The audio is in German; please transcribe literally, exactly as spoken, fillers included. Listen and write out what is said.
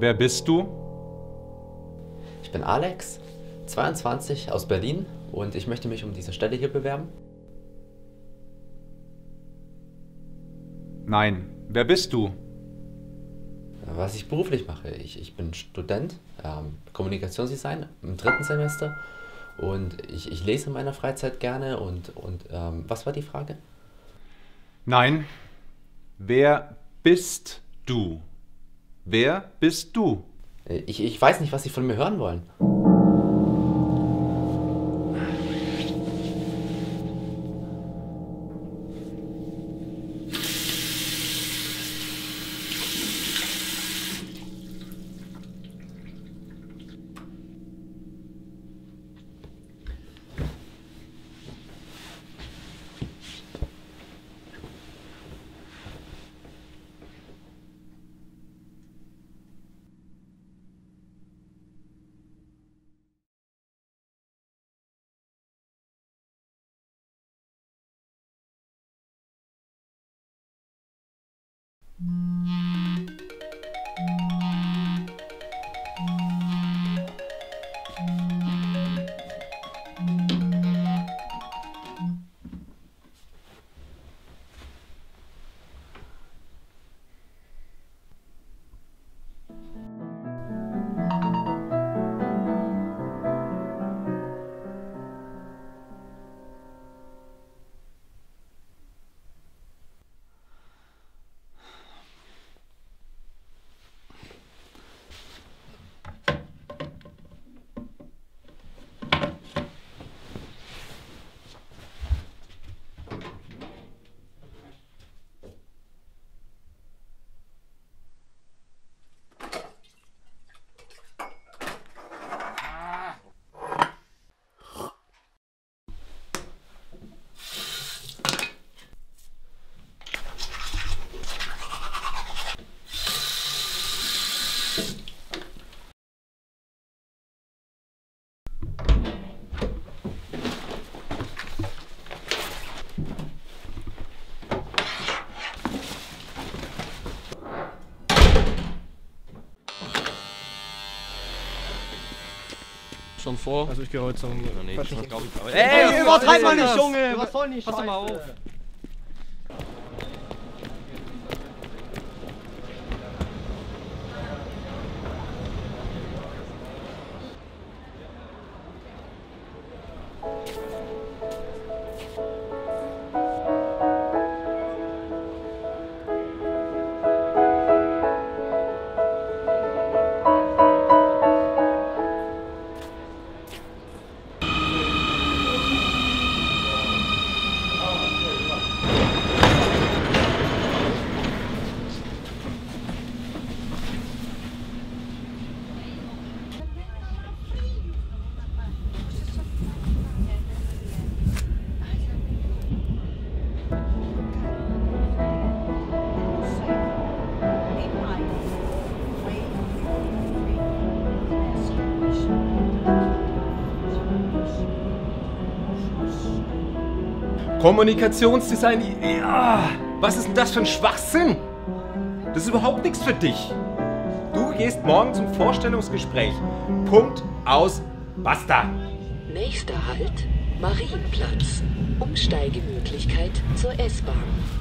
Wer bist du? Ich bin Alex, zweiundzwanzig, aus Berlin und ich möchte mich um diese Stelle hier bewerben. Nein. Wer bist du? Was ich beruflich mache. Ich, ich bin Student, ähm, Kommunikationsdesign im dritten Semester und ich, ich lese in meiner Freizeit gerne und, und ähm, was war die Frage? Nein. Wer bist du? Wer bist du? Ich, ich weiß nicht, was Sie von mir hören wollen. Schon vor. Also ich gehe heute zum... Oder nee, Quatsch, ich glaube ich. Aber Ey, ey, übertreib mal das? nicht, Junge! Was soll nicht? Pass doch mal auf! Kommunikationsdesign, ja, was ist denn das für ein Schwachsinn? Das ist überhaupt nichts für dich. Du gehst morgen zum Vorstellungsgespräch. Punkt, aus, basta. Nächster Halt, Marienplatz. Umsteigemöglichkeit zur S-Bahn.